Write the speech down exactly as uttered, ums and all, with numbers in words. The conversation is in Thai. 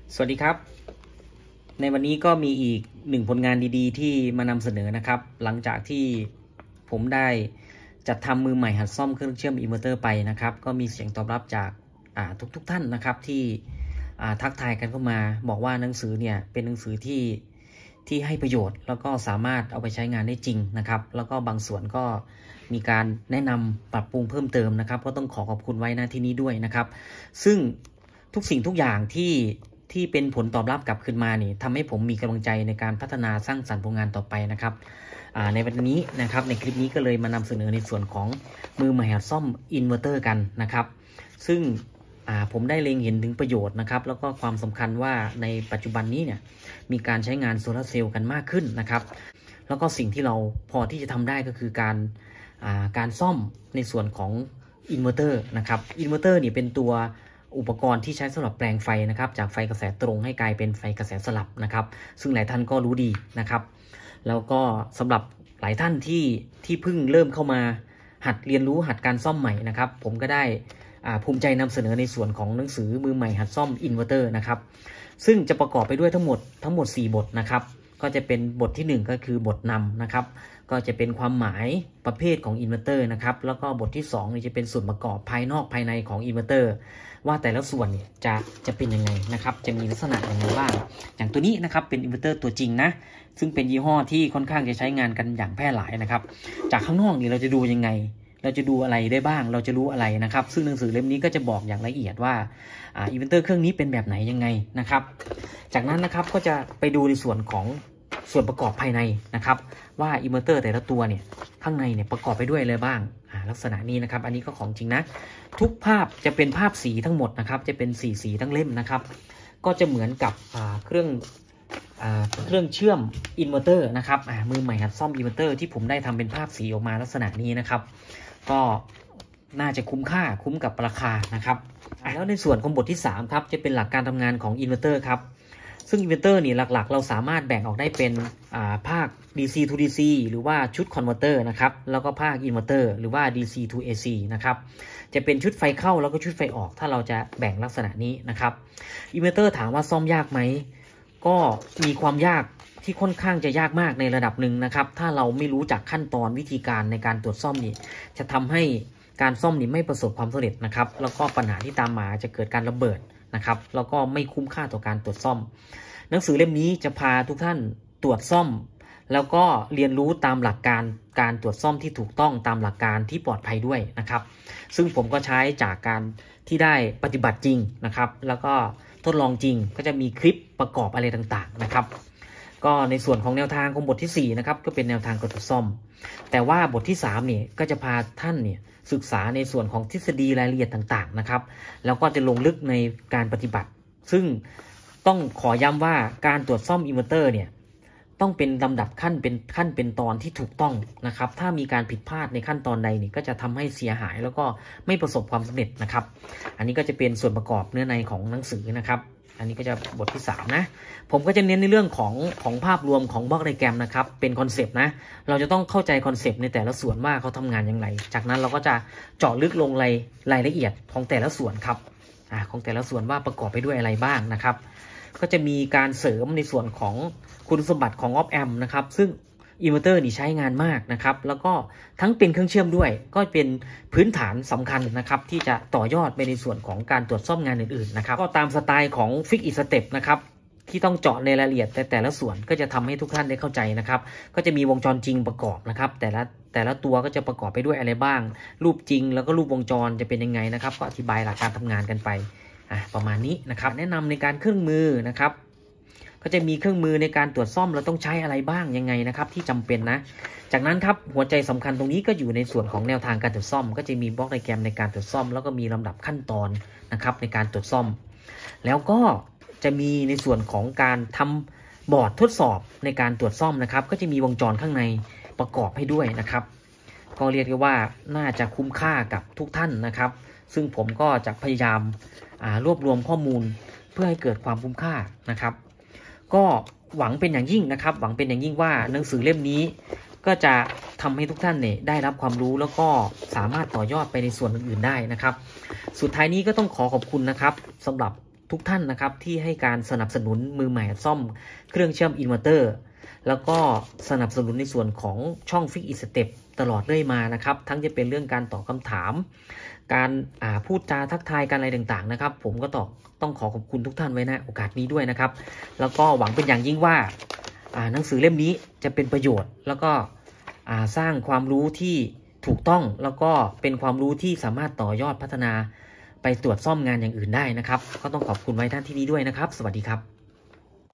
สวัสดีครับในวันนี้ก็มีอีกหนึ่งผลงานดีๆที่มานำเสนอนะครับหลังจากที่ผมได้จัดทำมือใหม่หัดซ่อมเครื่องเชื่อมอินเวอร์เตอร์ไปนะครับก็มีเสียงตอบรับจากทุกๆทท่านนะครับที่ทักทายกันเข้ามาบอกว่าหนังสือเนี่ยเป็นหนังสือที่ที่ให้ประโยชน์แล้วก็สามารถเอาไปใช้งานได้จริงนะครับแล้วก็บางส่วนก็มีการแนะนำปรับปรุงเพิ่มเติมนะครับก็ต้องขอขอบคุณไว้ณที่นี้ด้วยนะครับซึ่งทุกสิ่งทุกอย่างที่ที่เป็นผลตอบรับกลับคืนมานี่ทำให้ผมมีกำลังใจในการพัฒนาสร้างสรรค์ผลงานต่อไปนะครับในวันนี้นะครับในคลิปนี้ก็เลยมานำเสนอในส่วนของมือใหม่หัดซ่อมอินเวอร์เตอร์กันนะครับซึ่งผมได้เล็งเห็นถึงประโยชน์นะครับแล้วก็ความสำคัญว่าในปัจจุบันนี้เนี่ยมีการใช้งานโซลาร์เซลล์กันมากขึ้นนะครับแล้วก็สิ่งที่เราพอที่จะทำได้ก็คือการการซ่อมในส่วนของอินเวอร์เตอร์นะครับอินเวอร์เตอร์นี่เป็นตัวอุปกรณ์ที่ใช้สำหรับแปลงไฟนะครับจากไฟกระแสตรงให้กลายเป็นไฟกระแสสลับนะครับซึ่งหลายท่านก็รู้ดีนะครับแล้วก็สำหรับหลายท่านที่ที่เพิ่งเริ่มเข้ามาหัดเรียนรู้หัดการซ่อมใหม่นะครับผมก็ได้ภูมิใจนำเสนอในส่วนของหนังสือมือใหม่หัดซ่อมอินเวอร์เตอร์นะครับซึ่งจะประกอบไปด้วยทั้งหมดทั้งหมดสี่บทนะครับก็จะเป็นบทที่หนึ่งก็คือบทนำนะครับก็จะเป็นความหมายประเภทของอินเวอร์เตอร์นะครับแล้วก็บทที่สองนี่จะเป็นส่วนประกอบภายนอกภายในของอินเวอร์เตอร์ว่าแต่ละส่วนเนี่ยจะจะเป็นยังไงนะครับจะมีลักษณะยังไงบ้างอย่างตัวนี้นะครับเป็นอินเวอร์เตอร์ตัวจริงนะซึ่งเป็นยี่ห้อที่ค่อนข้างจะใช้งานกันอย่างแพร่หลายนะครับจากข้างนอกนี่เราจะดูยังไงเราจะดูอะไรได้บ้างเราจะรู้อะไรนะครับซึ่งหนังสือเล่มนี้ก็จะบอกอย่างละเอียดว่าอ่าอินเวอร์เตอร์เครื่องนี้เป็นแบบไหนยังไงนะครับจากนั้นนะครับก็จะไปดูในส่วนของส่วนประกอบภายในนะครับว่าอินเวอร์เตอร์แต่ละตัวเนี่ยข้างในเนี่ยประกอบไปด้วยอะไรบ้างลักษณะนี้นะครับอันนี้ก็ของจริงนะทุกภาพจะเป็นภาพสีทั้งหมดนะครับจะเป็นสีสีทั้งเล่มนะครับก็จะเหมือนกับเครื่องเครื่องเชื่อมอินเวอร์เตอร์นะครับมือใหม่หัดซ่อมอินเวอร์เตอร์ที่ผมได้ทำเป็นภาพสีออกมาลักษณะนี้นะครับก็น่าจะคุ้มค่าคุ้มกับราคานะครับแล้วในส่วนของบทที่สามครับจะเป็นหลักการทำงานของอินเวอร์เตอร์ครับซึ่งอินเวอร์เตอร์นี่หลักๆเราสามารถแบ่งออกได้เป็นภาค ดี ซี to ดี ซี หรือว่าชุดคอนเวอร์เตอร์นะครับแล้วก็ภาคอินเวอร์เตอร์หรือว่า ดี ซี to เอ ซี นะครับจะเป็นชุดไฟเข้าแล้วก็ชุดไฟออกถ้าเราจะแบ่งลักษณะนี้นะครับอินเวอร์เตอร์ถามว่าซ่อมยากไหมก็มีความยากที่ค่อนข้างจะยากมากในระดับหนึ่งนะครับถ้าเราไม่รู้จักขั้นตอนวิธีการในการตรวจซ่อมนี่จะทำให้การซ่อมนี่ไม่ประสบความสำเร็จนะครับแล้วก็ปัญหาที่ตามมาจะเกิดการระเบิดนะครับแล้วก็ไม่คุ้มค่าต่อการตรวจซ่อมหนังสือเล่มนี้จะพาทุกท่านตรวจซ่อมแล้วก็เรียนรู้ตามหลักการการตรวจซ่อมที่ถูกต้องตามหลักการที่ปลอดภัยด้วยนะครับซึ่งผมก็ใช้จากการที่ได้ปฏิบัติจริงนะครับแล้วก็ทดลองจริงก็จะมีคลิปประกอบอะไรต่างๆนะครับก็ในส่วนของแนวทางของบทที่สี่นะครับก็เป็นแนวทางการตรวจซ่อมแต่ว่าบทที่สามเนี่ยก็จะพาท่านเนี่ยศึกษาในส่วนของทฤษฎีรายละเอียดต่างๆนะครับแล้วก็จะลงลึกในการปฏิบัติซึ่งต้องขอย้ำว่าการตรวจซ่อมอินเวอร์เตอร์เนี่ยต้องเป็นลำดับขั้นเป็นขั้นเป็นตอนที่ถูกต้องนะครับถ้ามีการผิดพลาดในขั้นตอนใดนี่ก็จะทำให้เสียหายแล้วก็ไม่ประสบความสำเร็จนะครับอันนี้ก็จะเป็นส่วนประกอบเนื้อในของหนังสือนะครับอันนี้ก็จะบทที่สามนะผมก็จะเน้นในเรื่องของของภาพรวมของบล็อกไดแกรมนะครับเป็นคอนเซปต์นะเราจะต้องเข้าใจคอนเซปต์ในแต่ละส่วนว่าเขาทำงานอย่างไรจากนั้นเราก็จะเจาะลึกลงรายรายละเอียดของแต่ละส่วนครับอ่าของแต่ละส่วนว่าประกอบไปด้วยอะไรบ้างนะครับก็จะมีการเสริมในส่วนของคุณสมบัติของออฟแอมนะครับซึ่งอินเวอร์เตอร์นี่ใช้งานมากนะครับแล้วก็ทั้งเป็นเครื่องเชื่อมด้วยก็เป็นพื้นฐานสำคัญนะครับที่จะต่อยอดไปในส่วนของการตรวจซ่อมงานอื่นๆนะครับก็ตามสไตล์ของฟิกอีสเต็ปนะครับที่ต้องเจาะในรายละเอียดแต่แต่ละส่วนก็จะทำให้ทุกท่านได้เข้าใจนะครับก็จะมีวงจรจริงประกอบนะครับแต่ละแต่ละตัวก็จะประกอบไปด้วยอะไรบ้างรูปจริงแล้วก็รูปวงจรจะเป็นยังไงนะครับก็อธิบายหลักการทำงานกันไปอ่ะประมาณนี้นะครับแนะนำในการเครื่องมือนะครับก็จะมีเครื่องมือในการตรวจซ่อมเราต้องใช้อะไรบ้างยังไงนะครับที่จำเป็นนะจากนั้นครับหัวใจสำคัญตรงนี้ก็อยู่ในส่วนของแนวทางการตรวจซ่อมก็จะมีบล็อกไดแกรมในการตรวจซ่อมแล้วก็มีลำดับขั้นตอนนะครับในการตรวจซ่อมแล้วก็จะมีในส่วนของการทำบอร์ดทดสอบในการตรวจซ่อมนะครับก็จะมีวงจรข้างในประกอบให้ด้วยนะครับก็เรียกได้ว่าน่าจะคุ้มค่ากับทุกท่านนะครับซึ่งผมก็จะพยายามรวบรวมข้อมูลเพื่อให้เกิดความคุ้มค่านะครับก็หวังเป็นอย่างยิ่งนะครับหวังเป็นอย่างยิ่งว่าหนังสือเล่มนี้ก็จะทำให้ทุกท่านเนี่ยได้รับความรู้แล้วก็สามารถต่อยอดไปในส่วนอื่นๆได้นะครับสุดท้ายนี้ก็ต้องขอขอบคุณนะครับสำหรับทุกท่านนะครับที่ให้การสนับสนุนมือใหม่หัดซ่อมเครื่องเชื่อมอินเวอร์เตอร์แล้วก็สนับสนุนในส่วนของช่อง Fix It Step ตลอดเรื่อยมานะครับทั้งจะเป็นเรื่องการตอบคำถามการพูดจาทักทายกันอะไรต่างๆนะครับผมก็ต้องต้องขอขอบคุณทุกท่านไว้นะโอกาสนี้ด้วยนะครับแล้วก็หวังเป็นอย่างยิ่งว่าหนังสือเล่มนี้จะเป็นประโยชน์แล้วก็สร้างความรู้ที่ถูกต้องแล้วก็เป็นความรู้ที่สามารถต่อยอดพัฒนาไปตรวจซ่อมงานอย่างอื่นได้นะครับก็ต้องขอบคุณไว้ท่านที่นี้ด้วยนะครับสวัสดีครับ